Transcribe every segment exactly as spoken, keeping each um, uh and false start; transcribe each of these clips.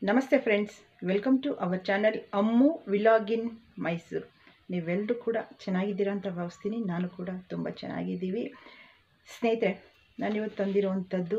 ನಮಸ್ತೆ friends, welcome to our channel Ammu vlog in Mysuru. ನೀವೆಲ್ಲರೂ ಕೂಡ ಚೆನ್ನಾಗಿದ್ದೀರಾ ಅಂತ ಭಾವಿಸ್ತೀನಿ. ನಾನು ಕೂಡ ತುಂಬ ಚೆನ್ನಾಗಿದ್ದೀವಿ. ಸ್ನೇಹಿತರೆ, ನಾನಿವತ್ತು ತಂದಿರುವಂಥದ್ದು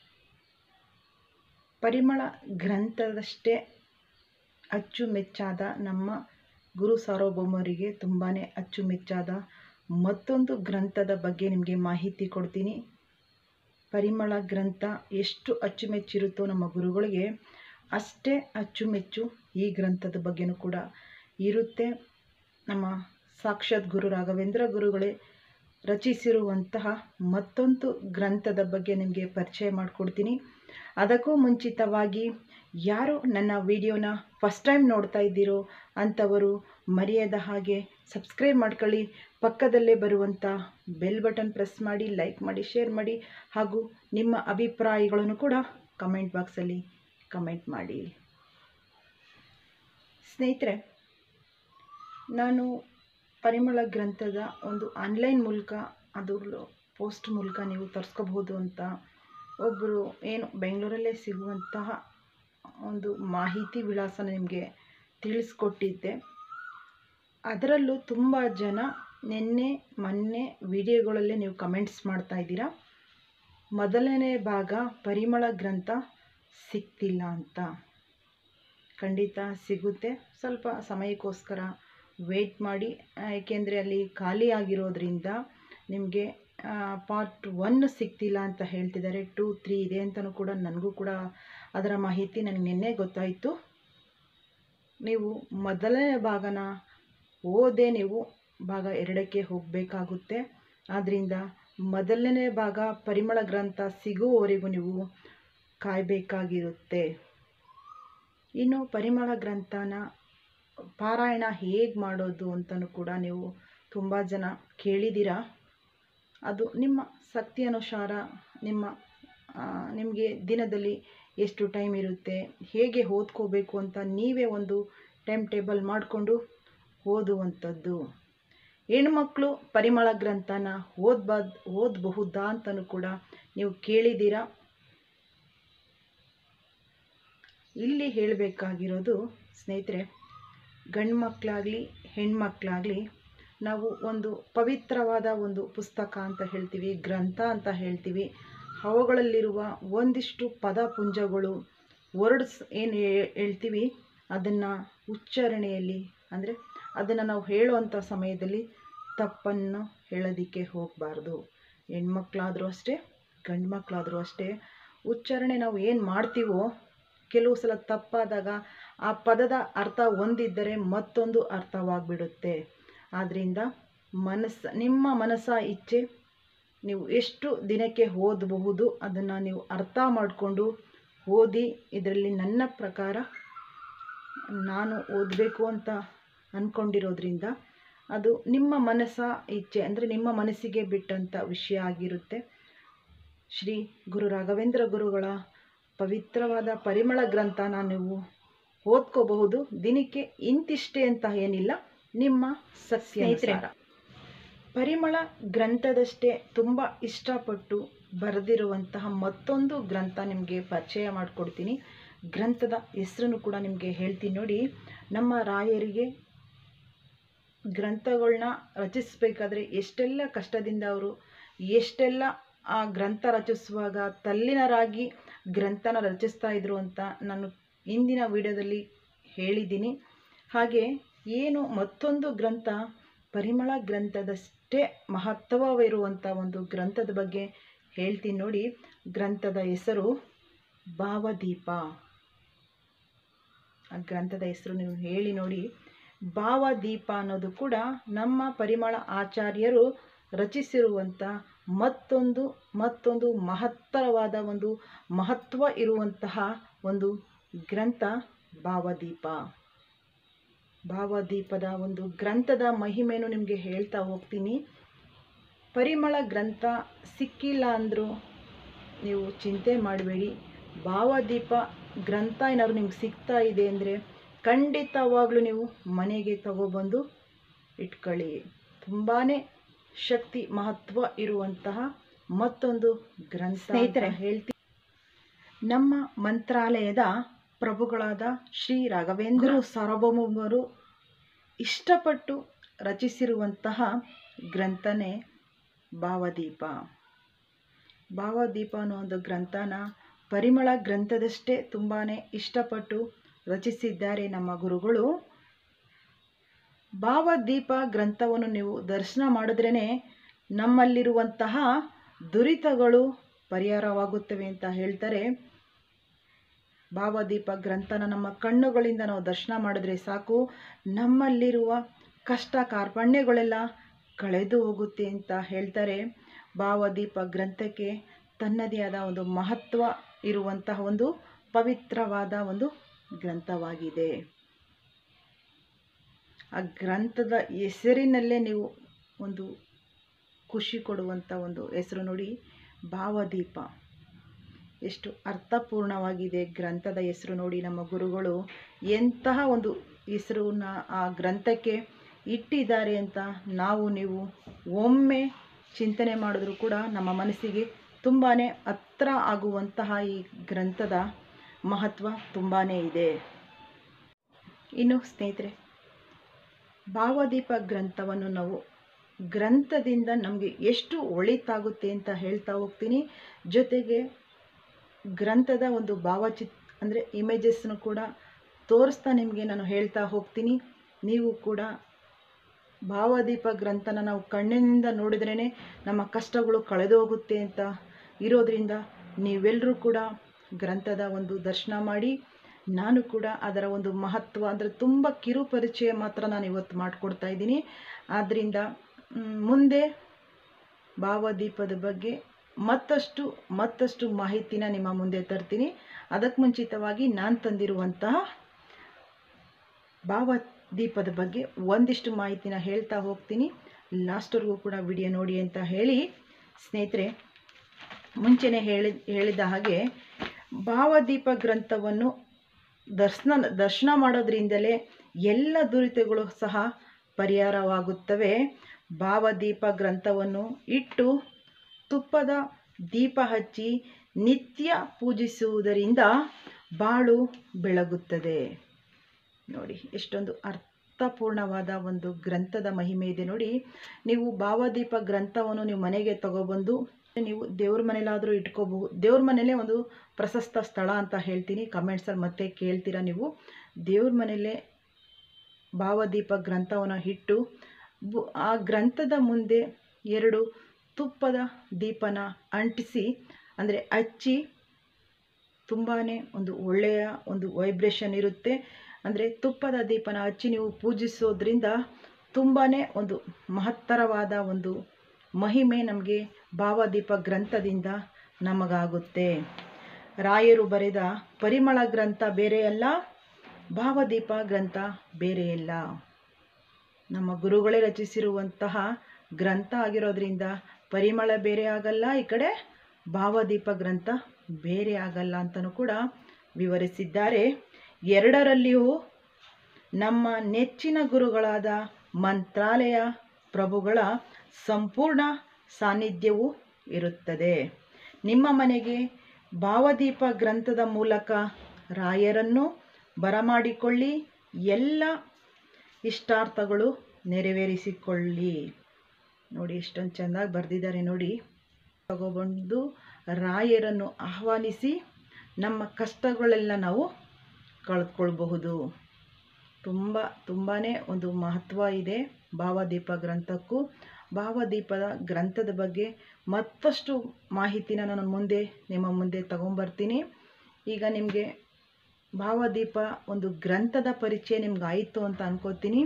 ಪರಿಮಳ ಗ್ರಂಥದಷ್ಟೇ ಅಚ್ಚುಮೆಚ್ಚಾದ, ನಮ್ಮ ಗುರು ಸಾರ್ವಭೌಮರಿಗೆ ತುಂಬಾ ಅಚ್ಚುಮೆಚ್ಚಾದ ಮತ್ತೊಂದು ಗ್ರಂಥದ ಬಗ್ಗೆ ನಿಮಗೆ ಮಾಹಿತಿ ಕೊಡ್ತೀನಿ. ಪರಿಮಳ ಗ್ರಂಥ ಎಷ್ಟು ಅಚ್ಚುಮೆಚ್ಚಿರುತ್ತೋ ನಮ್ಮ ಗುರುಗಳಿಗೆ, ಅಷ್ಟೇ ಅಚ್ಚುಮೆಚ್ಚು ಈ ಗ್ರಂಥದ ಬಗ್ಗೆನೂ ಕೂಡ ಇರುತ್ತೆ. ನಮ್ಮ ಸಾಕ್ಷಾತ್ ಗುರು ರಾಘವೇಂದ್ರ ಗುರುಗಳೇ ರಚಿಸಿರುವಂತಹ ಮತ್ತೊಂದು ಗ್ರಂಥದ ಬಗ್ಗೆ ನಿಮಗೆ ಪರಿಚಯ ಮಾಡಿಕೊಡ್ತೀನಿ. ಅದಕ್ಕೂ ಮುಂಚಿತವಾಗಿ ಯಾರು ನನ್ನ ವಿಡಿಯೋನ ಫಸ್ಟ್ ಟೈಮ್ ನೋಡ್ತಾ ಇದ್ದೀರೋ ಅಂಥವರು ಮರೆಯದ ಹಾಗೆ ಸಬ್ಸ್ಕ್ರೈಬ್ ಮಾಡ್ಕೊಳ್ಳಿ. ಪಕ್ಕದಲ್ಲೇ ಬರುವಂಥ ಬೆಲ್ ಬಟನ್ ಪ್ರೆಸ್ ಮಾಡಿ, ಲೈಕ್ ಮಾಡಿ, ಶೇರ್ ಮಾಡಿ, ಹಾಗೂ ನಿಮ್ಮ ಅಭಿಪ್ರಾಯಗಳನ್ನು ಕೂಡ ಕಮೆಂಟ್ ಬಾಕ್ಸಲ್ಲಿ ಕಮೆಂಟ್ ಮಾಡಿ. ಸ್ನೇಹಿತರೆ, ನಾನು ಪರಿಮಳ ಗ್ರಂಥದ ಒಂದು ಆನ್ಲೈನ್ ಮೂಲಕ, ಅದು ಪೋಸ್ಟ್ ಮೂಲಕ ನೀವು ತರಿಸ್ಕೋಬಹುದು ಅಂತ ಒಬ್ಬರು ಏನು ಬೆಂಗಳೂರಲ್ಲೇ ಸಿಗುವಂತಹ ಒಂದು ಮಾಹಿತಿ ವಿಳಾಸನ ನಿಮಗೆ ತಿಳಿಸ್ಕೊಟ್ಟಿದ್ದೆ. ಅದರಲ್ಲೂ ತುಂಬ ಜನ ನಿನ್ನೆ ಮೊನ್ನೆ ವಿಡಿಯೋಗಳಲ್ಲೇ ನೀವು ಕಮೆಂಟ್ಸ್ ಮಾಡ್ತಾ ಇದ್ದೀರಾ, ಮೊದಲನೇ ಭಾಗ ಪರಿಮಳ ಗ್ರಂಥ ಸಿಗ್ತಿಲ್ಲ ಅಂತ. ಖಂಡಿತ ಸಿಗುತ್ತೆ, ಸ್ವಲ್ಪ ಸಮಯಕ್ಕೋಸ್ಕರ ವೆಯ್ಟ್ ಮಾಡಿ. ಏಕೆಂದರೆ ಅಲ್ಲಿ ಖಾಲಿ ಆಗಿರೋದ್ರಿಂದ ನಿಮಗೆ ಪಾರ್ಟ್ ಒನ್ ಸಿಗ್ತಿಲ್ಲ ಅಂತ ಹೇಳ್ತಿದ್ದಾರೆ. ಟೂ ತ್ರೀ ಇದೆ ಅಂತಲೂ ಕೂಡ ನನಗೂ ಕೂಡ ಅದರ ಮಾಹಿತಿ ನನಗೆ ನಿನ್ನೆ ಗೊತ್ತಾಯಿತು. ನೀವು ಮೊದಲನೇ ಭಾಗನ ಓದೇ ನೀವು ಭಾಗ ಎರಡಕ್ಕೆ ಹೋಗಬೇಕಾಗುತ್ತೆ. ಆದ್ದರಿಂದ ಮೊದಲನೇ ಭಾಗ ಪರಿಮಳ ಗ್ರಂಥ ಸಿಗುವವರೆಗೂ ನೀವು ಕಾಯಬೇಕಾಗಿರುತ್ತೆ. ಇನ್ನು ಪರಿಮಳ ಗ್ರಂಥನ ಪಾರಾಯಣ ಹೇಗೆ ಮಾಡೋದು ಅಂತಲೂ ಕೂಡ ನೀವು ತುಂಬ ಜನ ಕೇಳಿದ್ದೀರಾ. ಅದು ನಿಮ್ಮ ಶಕ್ತಿ ಅನುಸಾರ, ನಿಮ್ಮ ನಿಮಗೆ ದಿನದಲ್ಲಿ ಎಷ್ಟು ಟೈಮ್ ಇರುತ್ತೆ, ಹೇಗೆ ಓದ್ಕೋಬೇಕು ಅಂತ ನೀವೇ ಒಂದು ಟೈಮ್ ಟೇಬಲ್ ಮಾಡಿಕೊಂಡು ಓದುವಂಥದ್ದು. ಹೆಣ್ಮಕ್ಳು ಪರಿಮಳ ಗ್ರಂಥನ ಓದ್ಬಾರ್ದು ಓದಬಹುದಾ ಅಂತಲೂ ಕೂಡ ನೀವು ಕೇಳಿದ್ದೀರಾ. ಇಲ್ಲಿ ಹೇಳಬೇಕಾಗಿರೋದು ಸ್ನೇಹಿತರೆ, ಗಂಡು ಮಕ್ಕಳಾಗಲಿ ಹೆಣ್ಮಕ್ಳಾಗಲಿ, ನಾವು ಒಂದು ಪವಿತ್ರವಾದ ಒಂದು ಪುಸ್ತಕ ಅಂತ ಹೇಳ್ತೀವಿ, ಗ್ರಂಥ ಅಂತ ಹೇಳ್ತೀವಿ. ಅವುಗಳಲ್ಲಿರುವ ಒಂದಿಷ್ಟು ಪದಪುಂಜಗಳು, ವರ್ಡ್ಸ್ ಏನು ಹೇಳ್ತೀವಿ, ಅದನ್ನು ಉಚ್ಚಾರಣೆಯಲ್ಲಿ ಅಂದರೆ ಅದನ್ನು ನಾವು ಹೇಳುವಂಥ ಸಮಯದಲ್ಲಿ ತಪ್ಪನ್ನು ಹೇಳೋದಕ್ಕೆ ಹೋಗಬಾರ್ದು. ಹೆಣ್ಮಕ್ಳಾದರೂ ಅಷ್ಟೇ, ಗಂಡು ಮಕ್ಕಳಾದರೂ ಅಷ್ಟೇ. ಉಚ್ಚಾರಣೆ ನಾವು ಏನು ಮಾಡ್ತೀವೋ ಕೆಲವು ಸಲ ತಪ್ಪಾದಾಗ ಆ ಪದದ ಅರ್ಥ ಒಂದಿದ್ದರೆ ಮತ್ತೊಂದು ಅರ್ಥವಾಗಿಬಿಡುತ್ತೆ. ಆದ್ದರಿಂದ ಮನಸ್ಸು ನಿಮ್ಮ ಮನಸ್ಸ ಇಚ್ಛೆ, ನೀವು ಎಷ್ಟು ದಿನಕ್ಕೆ ಓದಬಹುದು ಅದನ್ನು ನೀವು ಅರ್ಥ ಮಾಡಿಕೊಂಡು ಓದಿ. ಇದರಲ್ಲಿ ನನ್ನ ಪ್ರಕಾರ ನಾನು ಓದಬೇಕು ಅಂತ ಅಂದ್ಕೊಂಡಿರೋದ್ರಿಂದ ಅದು ನಿಮ್ಮ ಮನಸ್ಸ ಇಚ್ಛೆ, ಅಂದರೆ ನಿಮ್ಮ ಮನಸ್ಸಿಗೆ ಬಿಟ್ಟಂಥ ವಿಷಯ ಆಗಿರುತ್ತೆ. ಶ್ರೀ ಗುರು ರಾಘವೇಂದ್ರ ಗುರುಗಳ ಪವಿತ್ರವಾದ ಪರಿಮಳ ಗ್ರಂಥನ ನೀವು ಓದ್ಕೋಬಹುದು. ದಿನಕ್ಕೆ ಇಂತಿಷ್ಟೇ ಅಂತ ಏನಿಲ್ಲ, ನಿಮ್ಮ ಸತ್ಯಾನುಸಾರ. ಪರಿಮಳ ಗ್ರಂಥದಷ್ಟೇ ತುಂಬ ಇಷ್ಟಪಟ್ಟು ಬರೆದಿರುವಂತಹ ಮತ್ತೊಂದು ಗ್ರಂಥ ನಿಮಗೆ ಪರಿಚಯ ಮಾಡಿಕೊಡ್ತೀನಿ. ಗ್ರಂಥದ ಹೆಸರನ್ನು ಕೂಡ ನಿಮಗೆ ಹೇಳ್ತೀನಿ ನೋಡಿ. ನಮ್ಮ ರಾಯರಿಗೆ ಗ್ರಂಥಗಳನ್ನ ರಚಿಸಬೇಕಾದ್ರೆ ಎಷ್ಟೆಲ್ಲ ಕಷ್ಟದಿಂದ ಅವರು ಎಷ್ಟೆಲ್ಲ ಆ ಗ್ರಂಥ ರಚಿಸುವಾಗ ತಲ್ಲೀನರಾಗಿ ಗ್ರಂಥನ ರಚಿಸ್ತಾ ಇದ್ರು ಅಂತ ನಾನು ಇಂದಿನ ವಿಡಿಯೋದಲ್ಲಿ ಹೇಳಿದ್ದೀನಿ. ಹಾಗೆ ಏನು ಮತ್ತೊಂದು ಗ್ರಂಥ ಪರಿಮಳ ಗ್ರಂಥದಷ್ಟೇ ಮಹತ್ವವಿರುವಂಥ ಒಂದು ಗ್ರಂಥದ ಬಗ್ಗೆ ಹೇಳ್ತೀನಿ ನೋಡಿ. ಗ್ರಂಥದ ಹೆಸರು ಭಾವದೀಪ. ಆ ಗ್ರಂಥದ ಹೆಸರು ನೀವು ಹೇಳಿ ನೋಡಿ. ಭಾವದೀಪ ಅನ್ನೋದು ಕೂಡ ನಮ್ಮ ಪರಿಮಳ ಆಚಾರ್ಯರು ರಚಿಸಿರುವಂಥ ಮತ್ತೊಂದು ಮತ್ತೊಂದು ಮಹತ್ತರವಾದ ಒಂದು ಮಹತ್ವ ಇರುವಂತಹ ಒಂದು ಗ್ರಂಥ ಭಾವದೀಪ. ಭಾವದೀಪದ ಒಂದು ಗ್ರಂಥದ ಮಹಿಮೆಯನ್ನು ನಿಮಗೆ ಹೇಳ್ತಾ ಹೋಗ್ತೀನಿ. ಪರಿಮಳ ಗ್ರಂಥ ಸಿಕ್ಕಿಲ್ಲ ಅಂದರೂ ನೀವು ಚಿಂತೆ ಮಾಡಬೇಡಿ. ಭಾವದೀಪ ಗ್ರಂಥ ಏನಾದ್ರು ನಿಮ್ಗೆ ಸಿಗ್ತಾ ಇದೆ ಅಂದರೆ ಖಂಡಿತವಾಗ್ಲೂ ನೀವು ಮನೆಗೆ ತಗೊಬಂದು ಇಟ್ಕೊಳ್ಳಿ. ತುಂಬಾ ಶಕ್ತಿ ಮಹತ್ವ ಇರುವಂತಹ ಮತ್ತೊಂದು ಗ್ರಂಥ ಸ್ನೇಹಿತರೆ ಹೇಳ್ತೀನಿ. ನಮ್ಮ ಮಂತ್ರಾಲಯದ ಪ್ರಭುಗಳಾದ ಶ್ರೀ ರಾಘವೇಂದ್ರ ಸಾರ್ವಭೌಮರು ಇಷ್ಟಪಟ್ಟು ರಚಿಸಿರುವಂತಹ ಗ್ರಂಥನೇ ಭಾವದೀಪ. ಭಾವದೀಪ ಅನ್ನೋ ಒಂದು ಗ್ರಂಥನ ಪರಿಮಳ ಗ್ರಂಥದಷ್ಟೇ ತುಂಬಾ ಇಷ್ಟಪಟ್ಟು ರಚಿಸಿದ್ದಾರೆ ನಮ್ಮ ಗುರುಗಳು. ಭಾವದೀಪ ಗ್ರಂಥವನ್ನು ನೀವು ದರ್ಶನ ಮಾಡಿದ್ರೇ ನಮ್ಮಲ್ಲಿರುವಂತಹ ದುರಿತಗಳು ಪರಿಹಾರವಾಗುತ್ತವೆ ಅಂತ ಹೇಳ್ತಾರೆ. ಭಾವದೀಪ ಗ್ರಂಥನ ನಮ್ಮ ಕಣ್ಣುಗಳಿಂದ ನಾವು ದರ್ಶನ ಮಾಡಿದ್ರೆ ಸಾಕು, ನಮ್ಮಲ್ಲಿರುವ ಕಷ್ಟ ಕಾರ್ಪಣ್ಯಗಳೆಲ್ಲ ಕಳೆದು ಹೋಗುತ್ತೆ ಅಂತ ಹೇಳ್ತಾರೆ. ಭಾವದೀಪ ಗ್ರಂಥಕ್ಕೆ ತನ್ನದೇ ಆದ ಒಂದು ಮಹತ್ವ ಇರುವಂತಹ ಒಂದು ಪವಿತ್ರವಾದ ಒಂದು ಗ್ರಂಥವಾಗಿದೆ. ಆ ಗ್ರಂಥದ ಹೆಸರಿನಲ್ಲೇ ನೀವು ಒಂದು ಖುಷಿ ಕೊಡುವಂಥ ಒಂದು ಹೆಸರು ನೋಡಿ, ಭಾವದೀಪ. ಎಷ್ಟು ಅರ್ಥಪೂರ್ಣವಾಗಿದೆ ಗ್ರಂಥದ ಹೆಸರು ನೋಡಿ. ನಮ್ಮ ಗುರುಗಳು ಎಂತಹ ಒಂದು ಹೆಸರನ್ನ ಆ ಗ್ರಂಥಕ್ಕೆ ಇಟ್ಟಿದ್ದಾರೆ ಅಂತ ನಾವು ನೀವು ಒಮ್ಮೆ ಚಿಂತನೆ ಮಾಡಿದ್ರೂ ಕೂಡ ನಮ್ಮ ಮನಸ್ಸಿಗೆ ತುಂಬಾ ಹತ್ರ ಆಗುವಂತಹ ಈ ಗ್ರಂಥದ ಮಹತ್ವ ತುಂಬಾ ಇದೆ. ಇನ್ನು ಸ್ನೇಹಿತರೆ, ಭಾವದೀಪ ಗ್ರಂಥವನ್ನು ನಾವು ಗ್ರಂಥದಿಂದ ನಮಗೆ ಎಷ್ಟು ಒಳಿತಾಗುತ್ತೆ ಅಂತ ಹೇಳ್ತಾ ಹೋಗ್ತೀನಿ. ಜೊತೆಗೆ ಗ್ರಂಥದ ಒಂದು ಭಾವಚಿತ್ ಅಂದರೆ ಇಮೇಜಸ್ನು ಕೂಡ ತೋರಿಸ್ತಾ ನಿಮಗೆ ನಾನು ಹೇಳ್ತಾ ಹೋಗ್ತೀನಿ. ನೀವು ಕೂಡ ಭಾವದೀಪ ಗ್ರಂಥನ ನಾವು ಕಣ್ಣಿನಿಂದ ನೋಡಿದ್ರೇ ನಮ್ಮ ಕಷ್ಟಗಳು ಕಳೆದು ಹೋಗುತ್ತೆ ಅಂತ ಇರೋದ್ರಿಂದ ನೀವೆಲ್ಲರೂ ಕೂಡ ಗ್ರಂಥದ ಒಂದು ದರ್ಶನ ಮಾಡಿ. ನಾನು ಕೂಡ ಅದರ ಒಂದು ಮಹತ್ವ ಅಂದರೆ ತುಂಬ ಕಿರು ಪರಿಚಯ ಮಾತ್ರ ನಾನು ಇವತ್ತು ಮಾಡಿಕೊಡ್ತಾ ಇದ್ದೀನಿ. ಆದ್ದರಿಂದ ಮುಂದೆ ಭಾವದೀಪದ ಬಗ್ಗೆ ಮತ್ತಷ್ಟು ಮತ್ತಷ್ಟು ಮಾಹಿತಿನ ನಿಮ್ಮ ಮುಂದೆ ತರ್ತೀನಿ. ಅದಕ್ಕೆ ಮುಂಚಿತವಾಗಿ ನಾನು ತಂದಿರುವಂತಹ ಭಾವದೀಪದ ಬಗ್ಗೆ ಒಂದಿಷ್ಟು ಮಾಹಿತಿನ ಹೇಳ್ತಾ ಹೋಗ್ತೀನಿ. ಲಾಸ್ಟ್ವರೆಗೂ ಕೂಡ ವಿಡಿಯೋ ನೋಡಿ ಅಂತ ಹೇಳಿ, ಸ್ನೇಹಿತರೆ, ಮುಂಚೆನೇ ಹೇಳಿ ಹೇಳಿದ ಹಾಗೆ ಭಾವದೀಪ ಗ್ರಂಥವನ್ನು ದರ್ಶನ ದರ್ಶನ ಮಾಡೋದ್ರಿಂದಲೇ ಎಲ್ಲ ದುರಿತಗಳು ಸಹ ಪರಿಹಾರವಾಗುತ್ತವೆ. ಭಾವದೀಪ ಗ್ರಂಥವನ್ನು ಇಟ್ಟು ತುಪ್ಪದ ದೀಪ ಹಚ್ಚಿ ನಿತ್ಯ ಪೂಜಿಸುವುದರಿಂದ ಬಾಳು ಬೆಳಗುತ್ತದೆ. ನೋಡಿ ಎಷ್ಟೊಂದು ಅರ್ಥಪೂರ್ಣವಾದ ಒಂದು ಗ್ರಂಥದ ಮಹಿಮೆ ಇದೆ ನೋಡಿ. ನೀವು ಭಾವದೀಪ ಗ್ರಂಥವನ್ನು ನೀವು ಮನೆಗೆ ತಗೊಬಂದು ನೀವು ದೇವ್ರ ಮನೇಲಾದರೂ ಇಟ್ಕೋಬಹುದು. ದೇವ್ರ ಮನೇಲೇ ಒಂದು ಪ್ರಶಸ್ತ ಸ್ಥಳ ಅಂತ ಹೇಳ್ತೀನಿ, ಕಮೆಂಟ್ಸಲ್ಲಿ ಮತ್ತೆ ಕೇಳ್ತೀರಾ ನೀವು. ದೇವ್ರ ಮನೆಯಲ್ಲೇ ಭಾವದೀಪ ಗ್ರಂಥವನ್ನು ಇಟ್ಟು ಆ ಗ್ರಂಥದ ಮುಂದೆ ಎರಡು ತುಪ್ಪದ ದೀಪನ ಅಂಟಿಸಿ ಅಂದರೆ ಹಚ್ಚಿ ತುಂಬಾ ಒಂದು ಒಳ್ಳೆಯ ಒಂದು ವೈಬ್ರೇಷನ್ ಇರುತ್ತೆ. ಅಂದರೆ ತುಪ್ಪದ ದೀಪನ ಹಚ್ಚಿ ನೀವು ಪೂಜಿಸೋದ್ರಿಂದ ತುಂಬಾ ಒಂದು ಮಹತ್ತರವಾದ ಒಂದು ಮಹಿಮೆ ನಮಗೆ ಭಾವದೀಪ ಗ್ರಂಥದಿಂದ ನಮಗಾಗುತ್ತೆ. ರಾಯರು ಬರೆದ ಪರಿಮಳ ಗ್ರಂಥ ಬೇರೆಯಲ್ಲ, ಭಾವದೀಪ ಗ್ರಂಥ ಬೇರೆಯಲ್ಲ. ನಮ್ಮ ಗುರುಗಳೇ ರಚಿಸಿರುವಂತಹ ಗ್ರಂಥ ಆಗಿರೋದ್ರಿಂದ ಪರಿಮಳ ಬೇರೆ ಆಗಲ್ಲ, ಈ ಕಡೆ ಭಾವದೀಪ ಗ್ರಂಥ ಬೇರೆ ಆಗಲ್ಲ ಅಂತಲೂ ಕೂಡ ವಿವರಿಸಿದ್ದಾರೆ. ಎರಡರಲ್ಲಿಯೂ ನಮ್ಮ ನೆಚ್ಚಿನ ಗುರುಗಳಾದ ಮಂತ್ರಾಲಯ ಪ್ರಭುಗಳ ಸಂಪೂರ್ಣ ಸಾನ್ನಿಧ್ಯವೂ ಇರುತ್ತದೆ. ನಿಮ್ಮ ಮನೆಗೆ ಭಾವದೀಪ ಗ್ರಂಥದ ಮೂಲಕ ರಾಯರನ್ನು ಬರಮಾಡಿಕೊಳ್ಳಿ, ಎಲ್ಲ ಇಷ್ಟಾರ್ಥಗಳು ನೆರವೇರಿಸಿಕೊಳ್ಳಿ. ನೋಡಿ ಎಷ್ಟೊಂದು ಚೆಂದಾಗಿ ಬರೆದಿದ್ದಾರೆ ನೋಡಿ. ತಗೊಬಂದು ರಾಯರನ್ನು ಆಹ್ವಾನಿಸಿ ನಮ್ಮ ಕಷ್ಟಗಳೆಲ್ಲ ನಾವು ಕಳೆದುಕೊಳ್ಬಹುದು. ತುಂಬ ತುಂಬಾ ಒಂದು ಮಹತ್ವ ಇದೆ ಭಾವದೀಪ ಗ್ರಂಥಕ್ಕೂ. ಭಾವದೀಪದ ಗ್ರಂಥದ ಬಗ್ಗೆ ಮತ್ತಷ್ಟು ಮಾಹಿತಿನ ನಾನು ಮುಂದೆ ನಿಮ್ಮ ಮುಂದೆ ತಗೊಂಬರ್ತೀನಿ. ಈಗ ನಿಮಗೆ ಭಾವದೀಪ ಒಂದು ಗ್ರಂಥದ ಪರಿಚಯ ನಿಮ್ಗೆ ಆಯಿತು ಅಂತ ಅನ್ಕೋತೀನಿ.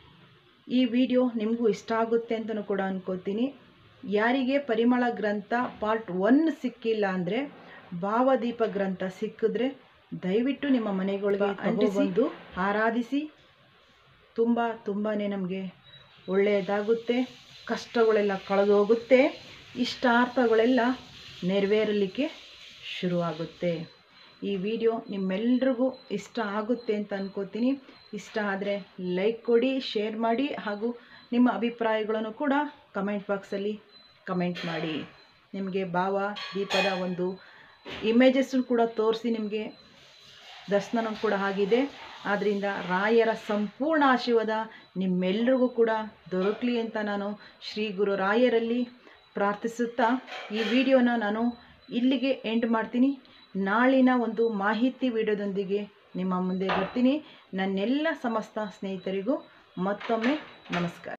ಈ ವಿಡಿಯೋ ನಿಮಗೂ ಇಷ್ಟ ಆಗುತ್ತೆ ಅಂತಲೂ ಕೂಡ ಅನ್ಕೋತೀನಿ. ಯಾರಿಗೆ ಪರಿಮಳ ಗ್ರಂಥ ಪಾರ್ಟ್ ಒನ್ ಸಿಕ್ಕಿಲ್ಲ ಅಂದರೆ ಭಾವದೀಪ ಗ್ರಂಥ ಸಿಕ್ಕಿದ್ರೆ ದಯವಿಟ್ಟು ನಿಮ್ಮ ಮನೆಗಳಿಗೆ ಅಂಟಿಸಿ ಆರಾಧಿಸಿ. ತುಂಬ ತುಂಬಾ ನಮಗೆ ಒಳ್ಳೆಯದಾಗುತ್ತೆ, ಕಷ್ಟಗಳೆಲ್ಲ ಕಳೆದು ಹೋಗುತ್ತೆ, ಇಷ್ಟಾರ್ಥಗಳೆಲ್ಲ ನೆರವೇರಲಿಕ್ಕೆ ಶುರುವಾಗುತ್ತೆ. ಈ ವಿಡಿಯೋ ನಿಮ್ಮೆಲ್ರಿಗೂ ಇಷ್ಟ ಆಗುತ್ತೆ ಅಂತ ಅನ್ಕೋತೀನಿ. ಇಷ್ಟ ಆದರೆ ಲೈಕ್ ಕೊಡಿ, ಶೇರ್ ಮಾಡಿ, ಹಾಗೂ ನಿಮ್ಮ ಅಭಿಪ್ರಾಯಗಳನ್ನು ಕೂಡ ಕಮೆಂಟ್ ಬಾಕ್ಸಲ್ಲಿ ಕಮೆಂಟ್ ಮಾಡಿ. ನಿಮಗೆ ಭಾವದೀಪದ ಒಂದು ಇಮೇಜಸ್ಸು ಕೂಡ ತೋರಿಸಿ ನಿಮಗೆ ದರ್ಶನ ಕೂಡ ಆಗಿದೆ. ಆದ್ದರಿಂದ ರಾಯರ ಸಂಪೂರ್ಣ ಆಶೀರ್ವಾದ ನಿಮ್ಮೆಲ್ಲರಿಗೂ ಕೂಡ ದೊರಕಲಿ ಅಂತ ನಾನು ಶ್ರೀ ಗುರು ರಾಯರಲ್ಲಿ ಪ್ರಾರ್ಥಿಸುತ್ತಾ ಈ ವಿಡಿಯೋನ ನಾನು ಇಲ್ಲಿಗೆ ಎಂಡ್ ಮಾಡ್ತೀನಿ. ನಾಳಿನ ಒಂದು ಮಾಹಿತಿ ವಿಡಿಯೋದೊಂದಿಗೆ ನಿಮ್ಮ ಮುಂದೆ ಬರ್ತೀನಿ. ನನ್ನೆಲ್ಲ ಸಮಸ್ತ ಸ್ನೇಹಿತರಿಗೂ ಮತ್ತೊಮ್ಮೆ ನಮಸ್ಕಾರ.